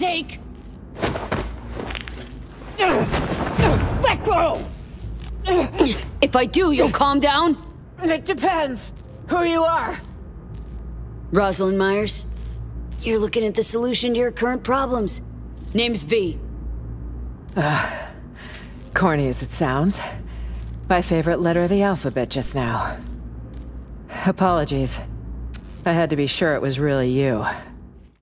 sake! Let go! If I do, you'll calm down? It depends who you are. Rosalind Myers, you're looking at the solution to your current problems. Name's V. Corny as it sounds. My favorite letter of the alphabet just now. Apologies. I had to be sure it was really you.